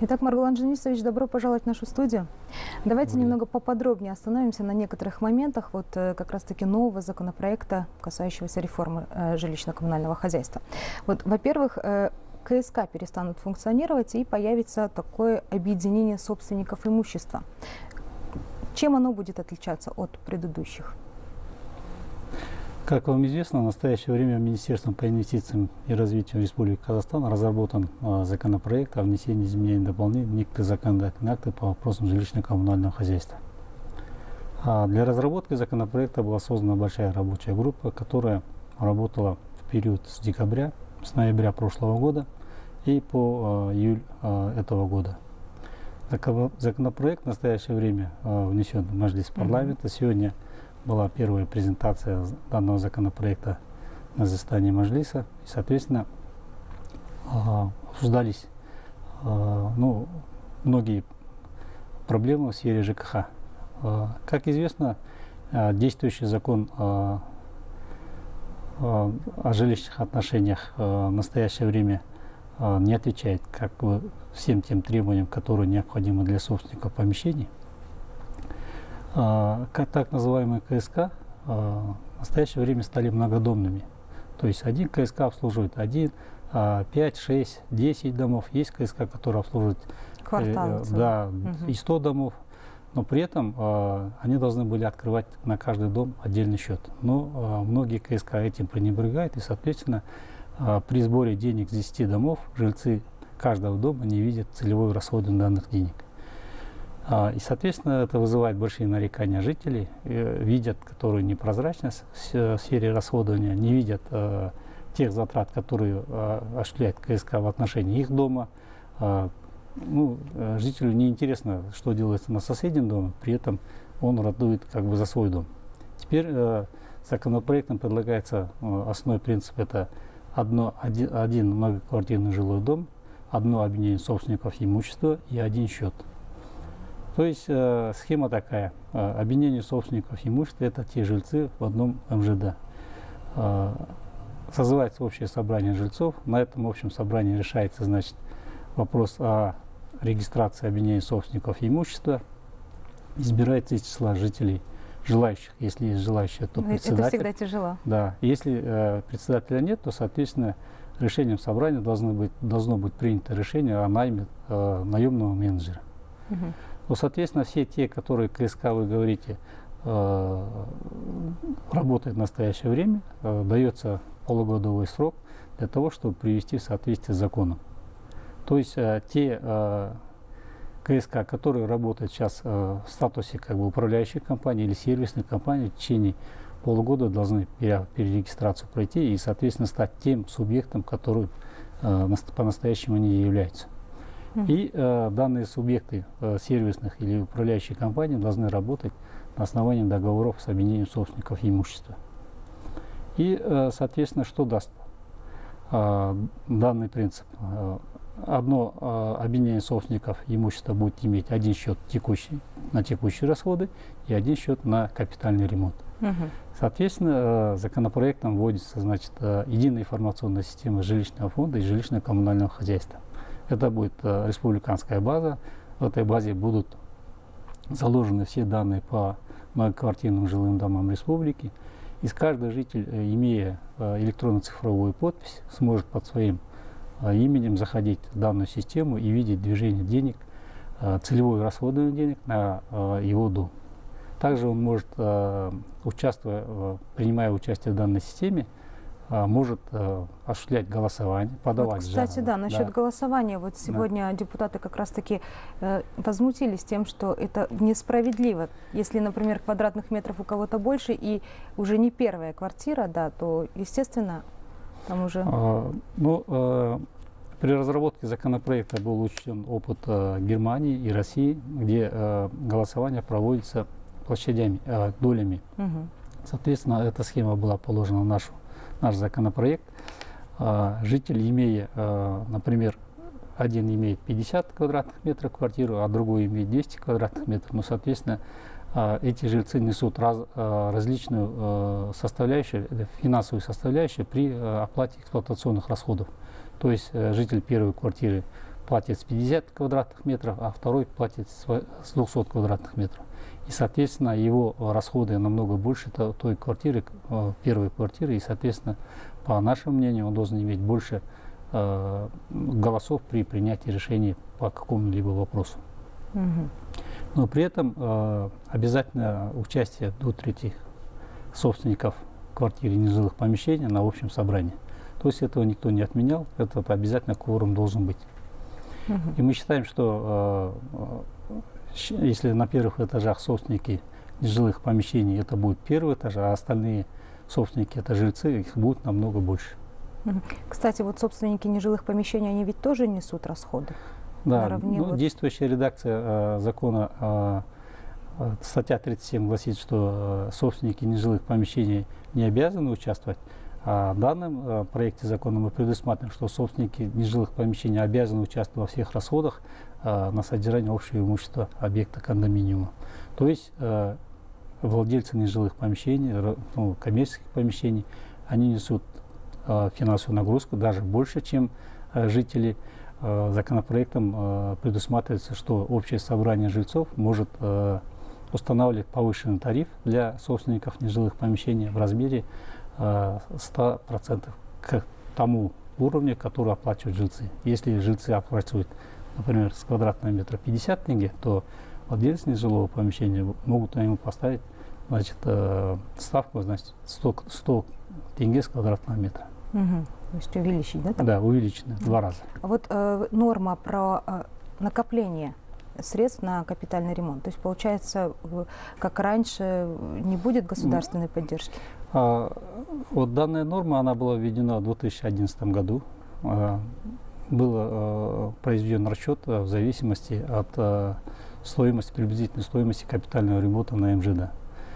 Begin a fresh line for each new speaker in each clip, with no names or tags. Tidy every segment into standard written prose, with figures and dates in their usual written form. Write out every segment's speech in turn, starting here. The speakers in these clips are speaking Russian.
Итак, Маргулан Женисович, добро пожаловать в нашу студию. Давайте немного поподробнее остановимся на некоторых моментах вот как раз-таки нового законопроекта, касающегося реформы жилищно-коммунального хозяйства. Вот, во-первых, КСК перестанут функционировать и появится такое объединение собственников имущества. Чем оно будет отличаться от предыдущих?
Как вам известно, в настоящее время Министерством по инвестициям и развитию Республики Казахстан разработан законопроект о внесении изменений и дополнений в некоторые законодательные акты по вопросам жилищно-коммунального хозяйства. Для разработки законопроекта была создана большая рабочая группа, которая работала в период с ноября прошлого года и по июль этого года. Законопроект в настоящее время внесен в Маджлис парламента. Сегодня была первая презентация данного законопроекта на заседании Маджлиса. И, соответственно, обсуждались многие проблемы в сфере ЖКХ. Как известно, действующий закон о жилищных отношениях в настоящее время не отвечает всем тем требованиям, которые необходимы для собственников помещений. Так называемые КСК в настоящее время стали многодомными. То есть один КСК обслуживает 5, 6, 10 домов. Есть КСК, которые обслуживают и 100 домов. Но при этом они должны были открывать на каждый дом отдельный счет. Но многие КСК этим пренебрегают. И, соответственно, при сборе денег с 10 домов жильцы каждого дома не видят целевой расходование данных денег. И, соответственно, это вызывает большие нарекания жителей, видят, которые непрозрачность в сфере расходования, не видят тех затрат, которые осуществляет КСК в отношении их дома. Жителю неинтересно, что делается на соседнем доме, при этом он ратует за свой дом. Теперь законопроектом предлагается основной принцип – это один многоквартирный жилой дом, одно объединение собственников имущества и один счет. То есть схема такая. Объединение собственников имущества – это те жильцы в одном МЖД. Созывается общее собрание жильцов. На этом общем собрании решается, вопрос о регистрации объединения собственников имущества. Избирается из числа жителей, желающих. Если есть желающие, то председатель.
Это всегда тяжело.
Да. Если председателя нет, то, соответственно, решением собрания должно быть принято решение о найме наемного менеджера. Ну, соответственно, все те, которые КСК, вы говорите, работают в настоящее время, дается полугодовой срок для того, чтобы привести в соответствие с законом. То есть те КСК, которые работают сейчас в статусе управляющей компании или сервисной компании, в течение полугода должны перерегистрацию пройти и, соответственно, стать тем субъектом, который по-настоящему они являются. И данные субъекты сервисных или управляющих компаний должны работать на основании договоров с объединением собственников имущества. И, соответственно, что даст данный принцип? Одно объединение собственников имущества будет иметь один счет на текущие расходы и один счет на капитальный ремонт. Соответственно, законопроектом вводится единая информационная система жилищного фонда и жилищно-коммунального хозяйства. Это будет республиканская база. В этой базе будут заложены все данные по многоквартирным жилым домам республики. И каждый житель, имея электронно-цифровую подпись, сможет под своим именем заходить в данную систему и видеть движение денег, целевое расходование денег на его дом. Также он может, принимая участие в данной системе, может осуществлять голосование, подавать
кстати, насчет голосования. Вот сегодня депутаты как раз-таки возмутились тем, что это несправедливо. Если, например, квадратных метров у кого-то больше и уже не первая квартира, то, естественно, там уже...
При разработке законопроекта был учтен опыт Германии и России, где голосование проводится площадями, долями. Соответственно, эта схема была положена в наш законопроект. Житель, имея, например, один имеет 50 квадратных метров квартиру, а другой имеет 200 квадратных метров, соответственно, эти жильцы несут различную финансовую составляющую при оплате эксплуатационных расходов. То есть житель первой квартиры платит с 50 квадратных метров, а второй платит с 200 квадратных метров. И, соответственно, его расходы намного больше той квартиры, первой квартиры, и, соответственно, по нашему мнению, он должен иметь больше голосов при принятии решений по какому-либо вопросу. Но при этом обязательно участие до третьих собственников квартир и нежилых помещений на общем собрании. То есть этого никто не отменял, это обязательно кворум должен быть. И мы считаем, что если на первых этажах собственники нежилых помещений, это будет первый этаж, а остальные собственники, это жильцы, их будет намного больше.
Кстати, вот собственники нежилых помещений, они ведь тоже несут расходы?
Да, действующая редакция закона, статья 37 гласит, что собственники нежилых помещений не обязаны участвовать. А в данном проекте закона мы предусматриваем, что собственники нежилых помещений обязаны участвовать во всех расходах на содержание общего имущества объекта кондоминиума. То есть владельцы нежилых помещений, коммерческих помещений, они несут финансовую нагрузку даже больше, чем жители. Законопроектом предусматривается, что общее собрание жильцов может устанавливать повышенный тариф для собственников нежилых помещений в размере 100% к тому уровню, который оплачивают жильцы. Если жильцы оплачивают, например, с квадратного метра 50 тенге, то владельцы нежилого помещения могут ему поставить, значит, ставку, значит, 100 тенге с квадратного метра.
То есть увеличить, да?
Да, увеличено в 2 раза.
Вот норма про накопление средств на капитальный ремонт. То есть, получается, как раньше, не будет государственной поддержки?
Вот данная норма, она была введена в 2011 году. Был произведен расчет в зависимости от стоимости, приблизительной стоимости капитального ремонта на МЖД.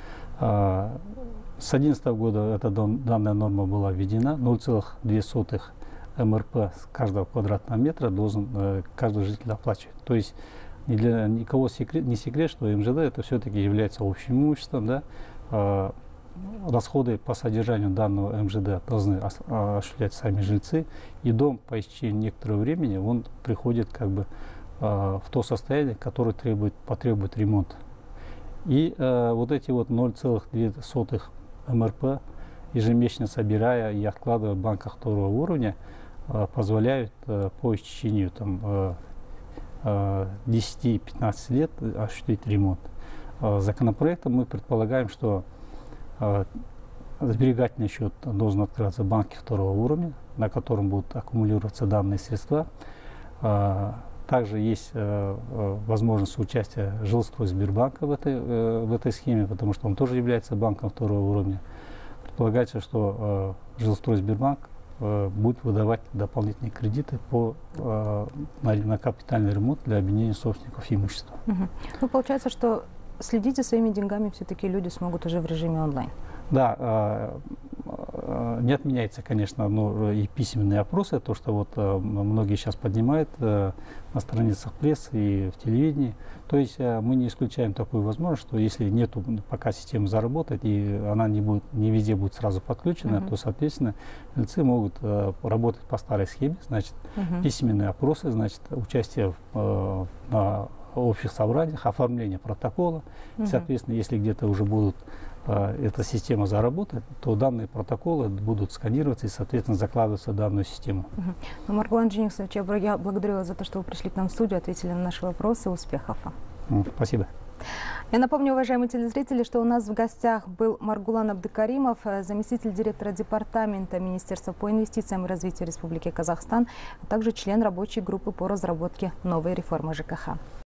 С 2011 года данная норма была введена. 0,2 МРП с каждого квадратного метра должен каждый житель оплачивать. То есть ни для никого не секрет, что МЖД это все-таки является общим имуществом. Да? Расходы по содержанию данного МЖД должны осуществлять сами жильцы. И дом по истечении некоторого времени он приходит как бы в то состояние, которое потребует ремонта. И вот эти вот 0,2 МРП, ежемесячно собирая и откладывая в банках второго уровня, позволяют по истечению 10-15 лет осуществить ремонт. Законопроектом мы предполагаем, что сберегательный счет должен открываться в банке второго уровня, на котором будут аккумулироваться данные средства. Также есть возможность участия Жилстройсбербанка в этой схеме, потому что он тоже является банком второго уровня. Предполагается, что Жилстройсбербанк будет выдавать дополнительные кредиты на капитальный ремонт для объединения собственников имущества.
Ну, получается, что следить за своими деньгами все-таки люди смогут уже в режиме онлайн.
Да, не отменяется, конечно, но и письменные опросы, то, что вот многие сейчас поднимают на страницах прессы и в телевидении. То есть мы не исключаем такую возможность, что если нету пока системы заработать и она не везде будет сразу подключена, то, соответственно, жильцы могут работать по старой схеме, значит, письменные опросы, значит, участие на общих собраниях, оформление протокола. Соответственно, если где-то уже будут эта система заработает, то данные протоколы будут сканироваться и, соответственно, закладываться в данную систему.
Маргулан Джениксович, я благодарю вас за то, что вы пришли к нам в студию, ответили на наши вопросы. Успехов вам.
Спасибо.
Я напомню, уважаемые телезрители, что у нас в гостях был Маргулан Абдыкаримов, заместитель директора департамента Министерства по инвестициям и развитию Республики Казахстан, а также член рабочей группы по разработке новой реформы ЖКХ.